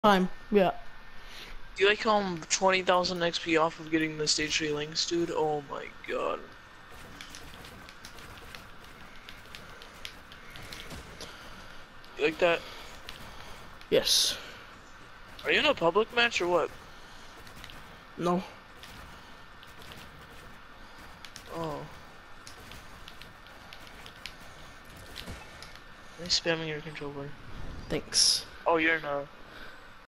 Time. Yeah. Do you like 20,000 XP off of getting the stage 3 links, dude? Oh my god. You like that? Yes. Are you in a public match or what? No. Oh. Nice spamming your controller. Thanks. Oh, you're in a